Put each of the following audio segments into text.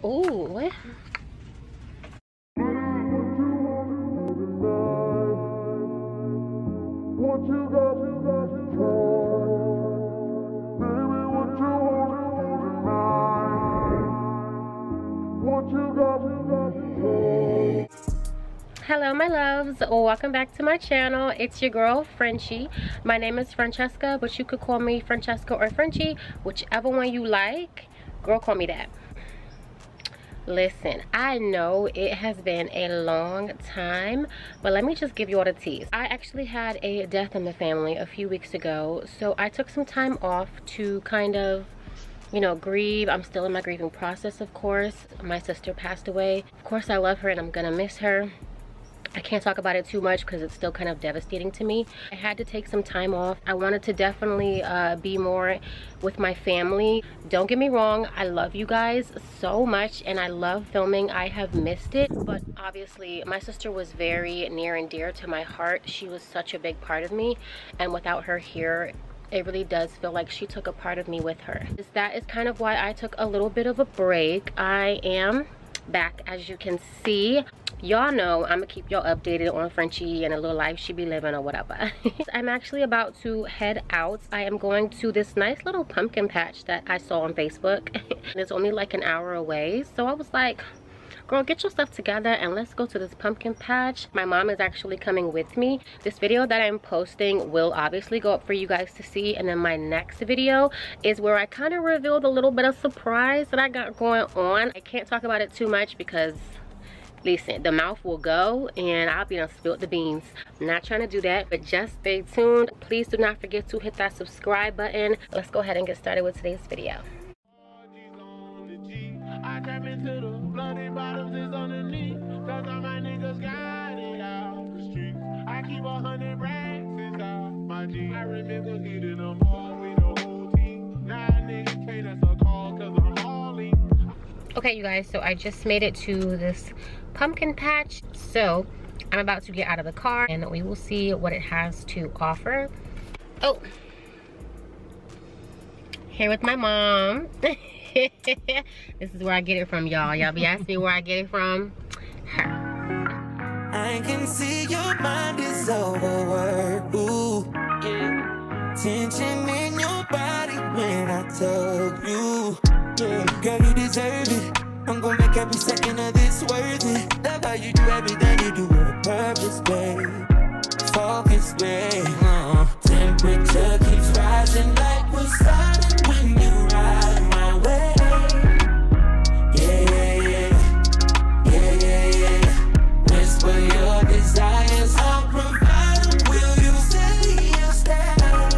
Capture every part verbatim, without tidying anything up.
Ooh, what? What you got, you got, you got. Baby, what you want to do tonight? What you got, you got, you got. Hello my loves, welcome back to my channel. It's your girl Frenchie. My name is Francesca, but you could call me Francesca or Frenchie, whichever one you like. Girl, call me that. Listen, I know it has been a long time, but let me just give you all the tease. I actually had a death in the family a few weeks ago, so I took some time off to kind of, you know, grieve. I'm still in my grieving process, of course. My sister passed away. Of course, I love her and I'm gonna miss her. I can't talk about it too much because it's still kind of devastating to me. I had to take some time off. I wanted to definitely uh, be more with my family. Don't get me wrong, I love you guys so much and I love filming. I have missed it, but obviously my sister was very near and dear to my heart. She was such a big part of me, and without her here, it really does feel like she took a part of me with her. That is kind of why I took a little bit of a break. I am back, as you can see. Y'all know I'm gonna keep y'all updated on Frenchie and a little life she be living or whatever. I'm actually about to head out. I am going to this nice little pumpkin patch that I saw on Facebook. It's only like an hour away, so I was like, girl, get your stuff together and let's go to this pumpkin patch. My mom is actually coming with me. This video that I'm posting will obviously go up for you guys to see, and then my next video is where I kind of revealed a little bit of surprise that I got going on. I can't talk about it too much because, listen, the mouth will go and I'll be done spilled the beans. I'm not trying to do that, but just stay tuned. Please do not forget to hit that subscribe button. Let's go ahead and get started with today's video. I trap into the bloody bottoms is underneath, cause all my niggas got it out the street. I keep a hundred racks inside my jeans. I remember hitting them all with the whole team. Now niggas can't answer a call cause I'm hauling. Okay, you guys, so I just made it to this pumpkin patch. So I'm about to get out of the car and we will see what it has to offer. Oh, here with my mom. This is where I get it from, y'all. Y'all be asking me where I get it from. Her. I can see your mind is overworked. Ooh, yeah. Tension in your body when I tell you. Yeah, girl, you deserve it. I'm gonna make every second of this worth it. Love how you do everything you do with a purpose, babe. Focus, babe. Uh, temperature keeps rising like we're starting when you ride my way. Yeah, yeah, yeah. Yeah, yeah, yeah. Whisper your desires, I'll provide them. Will you say you'll stay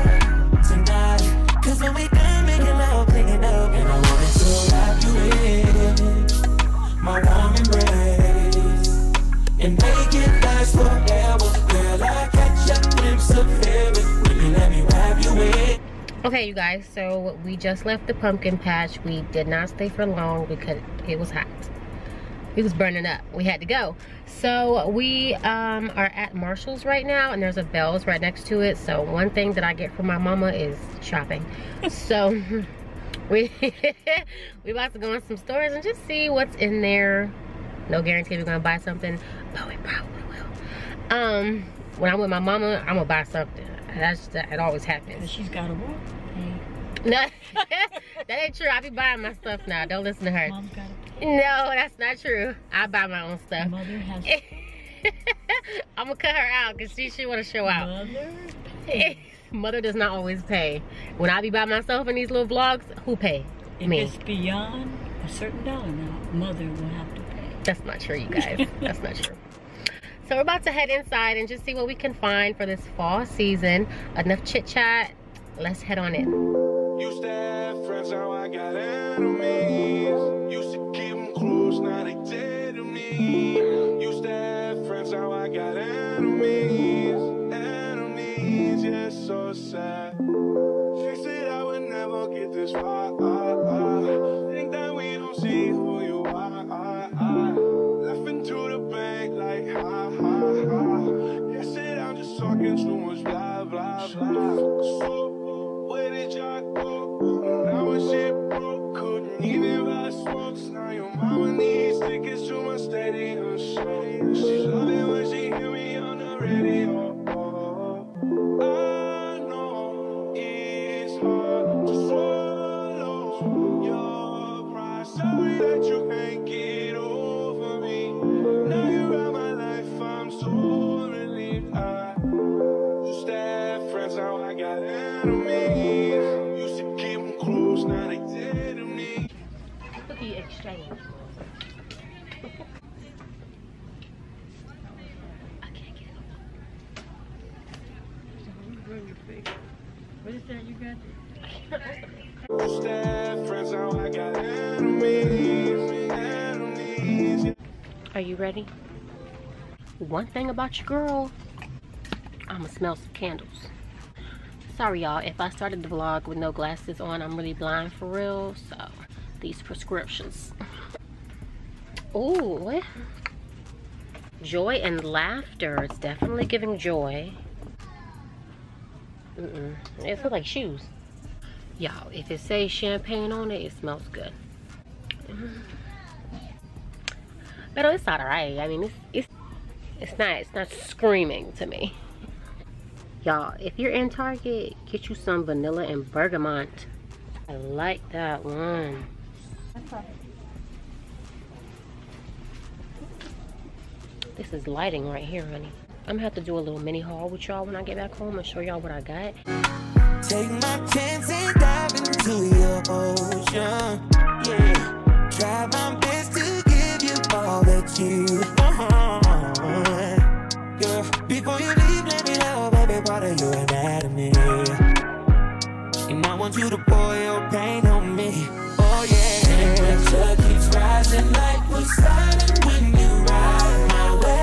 tonight? Cause when we done making love, cleaning up, and I wanted to wrap you in my warm embrace and make it last forever. Girl, I catch a glimpse of heaven when you let me wrap you in. Okay, you guys, so we just left the pumpkin patch. We did not stay for long because it was hot. It was burning up. We had to go. So we um, are at Marshall's right now, and there's a Bells right next to it. So one thing that I get from my mama is shopping. So we we about to go in some stores and just see what's in there. No guarantee we're gonna buy something, but we probably will. Um, when I'm with my mama, I'm gonna buy something. That's that. It always happens. She's got a what? Hey. No, that ain't true. I be buying my stuff now. Don't listen to her. Mom's got a No, that's not true. I buy my own stuff. Mother has. I'm gonna cut her out because she should want to show out. Mother? Mother does not always pay. When I be by myself in these little vlogs, who pay? If Me. it's beyond a certain dollar amount, mother will have to pay. That's not true, you guys. That's not true. So we're about to head inside and just see what we can find for this fall season. Enough chit chat. Let's head on in. Used to have friends, now I got enemies. Used to keep them close, now they dead to me. Used to have friends, now I got enemies. Enemies, yeah, so sad. She said I would never get this far. Think that we don't see who you are. Left into the bank like ha ha ha. Yeah, said I'm just talking too much blah blah blah. So where did y'all go? Now when shit broke, couldn't even rise. smokes, now your mama needs tickets to my stadium. She love it when she hear me on the radio. I know it's hard to swallow your pride. Sorry that you can't get over me. Now you're out my life, I'm so relieved. I used to have friends, now I got enemies. Used to keep them close, now they dead to me. Look at you exchange. I can't get it. What is that you got? Used to have friends, now I got enemies. Enemies. Are you ready? One thing about your girl, I'ma smell some candles. Sorry y'all, if I started the vlog with no glasses on, I'm really blind for real, so these prescriptions. Ooh, what? Joy and laughter. It's definitely giving joy. Mm-mm. It smells like shoes. Y'all, if it says champagne on it, it smells good. But it's alright. I mean, it's it's it's not it's not screaming to me. Y'all, if you're in Target, get you some vanilla and bergamot. I like that one. This is lighting right here, honey. I'm gonna have to do a little mini haul with y'all when I get back home and show y'all what I got. Take my chance and dive into your ocean. Yeah. Try my best to give you all that you want. Yeah. Before you leave, let me know, baby, part of your anatomy. And I want you to pour your pain on me. Oh yeah. Temperature keeps rising like we're sliding when you ride my way.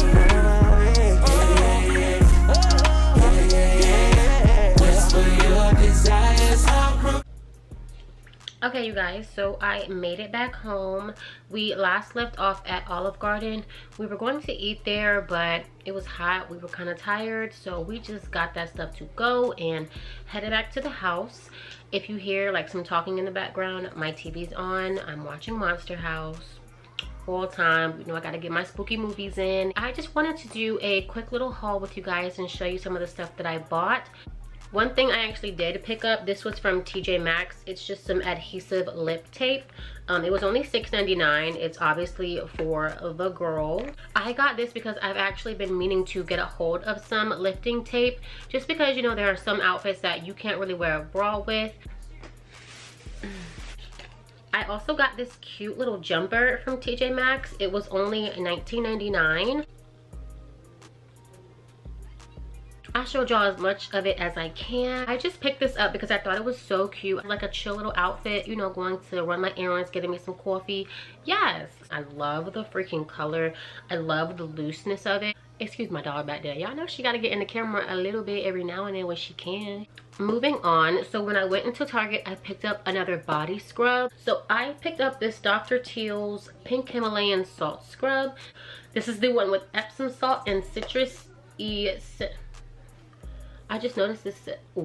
Okay, you guys, so I made it back home. We last left off at Olive Garden. We were going to eat there, but it was hot. We were kind of tired, so we just got that stuff to go and headed back to the house. If you hear like some talking in the background, my T V's on. I'm watching Monster House all time. You know, I gotta get my spooky movies in. I just wanted to do a quick little haul with you guys and show you some of the stuff that I bought. One thing I actually did pick up, this was from T J Maxx. It's just some adhesive lip tape. Um, it was only six ninety-nine. It's obviously for the girl. I got this because I've actually been meaning to get a hold of some lifting tape. Just because, you know, there are some outfits that you can't really wear a bra with. I also got this cute little jumper from T J Maxx. It was only nineteen ninety-nine. I showed y'all as much of it as I can. I just picked this up because I thought it was so cute. Like a chill little outfit, you know, going to run my errands, getting me some coffee. Yes, I love the freaking color. I love the looseness of it. Excuse my dog back there. Y'all know she got to get in the camera a little bit every now and then when she can. Moving on, so when I went into Target, I picked up another body scrub. So I picked up this Doctor Teal's Pink Himalayan Salt Scrub. This is the one with Epsom salt and citrus e I just noticed this.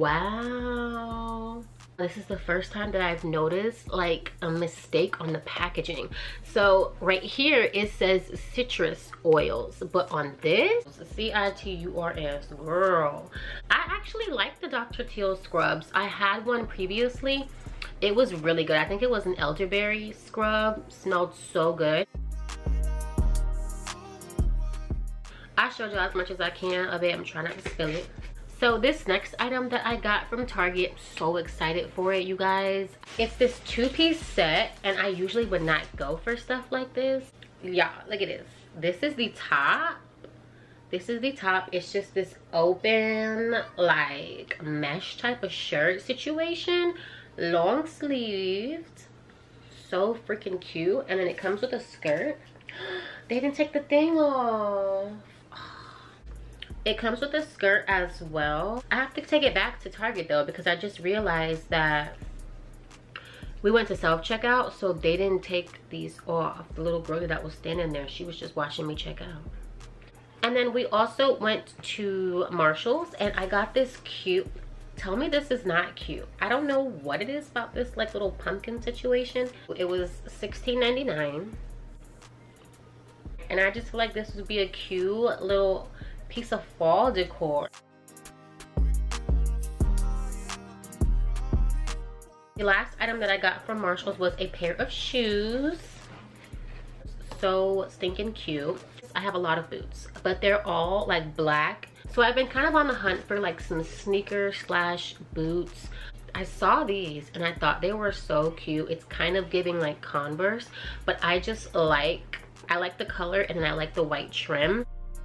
Wow. This is the first time that I've noticed like a mistake on the packaging. So right here it says citrus oils, but on this, C I T U R S, girl. I actually like the Doctor Teal scrubs. I had one previously. It was really good. I think it was an elderberry scrub. Smelled so good. I showed you as much as I can of it. I'm trying not to spill it. So this next item that I got from Target, so excited for it, you guys. It's this two-piece set, and I usually would not go for stuff like this. Yeah, look at this. This is the top. This is the top. It's just this open, like, mesh type of shirt situation. Long sleeved. So freaking cute. And then it comes with a skirt. They didn't take the thing off. It comes with a skirt as well. I have to take it back to Target though, because I just realized that we went to self-checkout, so they didn't take these off. The little girl that was standing there, she was just watching me check out. And then we also went to Marshall's and I got this cute tell me this is not cute. I don't know what it is about this like little pumpkin situation. It was sixteen ninety-nine. And I just feel like this would be a cute little piece of fall decor. The last item that I got from Marshalls was a pair of shoes. So stinking cute. I have a lot of boots, but they're all like black. So I've been kind of on the hunt for like some sneaker slash boots. I saw these and I thought they were so cute. It's kind of giving like Converse, but I just like, I like the color and I like the white trim.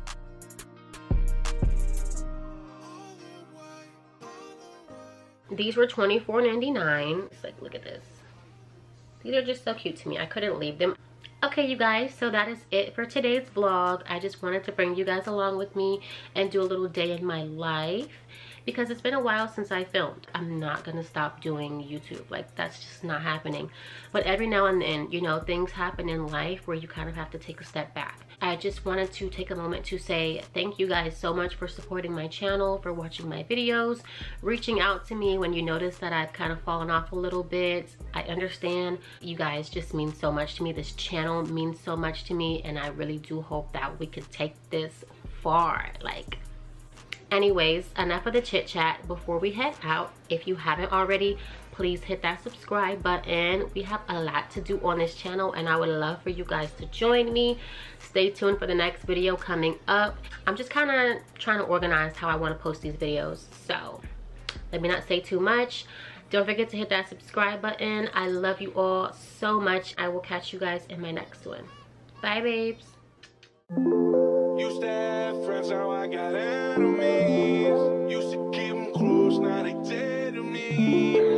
These were twenty-four ninety-nine. It's like, look at this. These are just so cute to me. I couldn't leave them. Okay, you guys, so that is it for today's vlog. I just wanted to bring you guys along with me and do a little day in my life because it's been a while since I filmed. I'm not gonna stop doing YouTube. Like, that's just not happening. But every now and then, you know, things happen in life where you kind of have to take a step back. I just wanted to take a moment to say thank you guys so much for supporting my channel, for watching my videos, reaching out to me when you notice that I've kind of fallen off a little bit. I understand. You guys just mean so much to me. This channel means so much to me, and I really do hope that we could take this far. Like, anyways, enough of the chit chat. Before we head out, if you haven't already, please hit that subscribe button. We have a lot to do on this channel and I would love for you guys to join me. Stay tuned for the next video coming up. I'm just kind of trying to organize how I want to post these videos, so let me not say too much. Don't forget to hit that subscribe button. I love you all so much. I will catch you guys in my next one. Bye, babes. Used to have friends, now I got enemies. Used to keep them close, now they dead to me.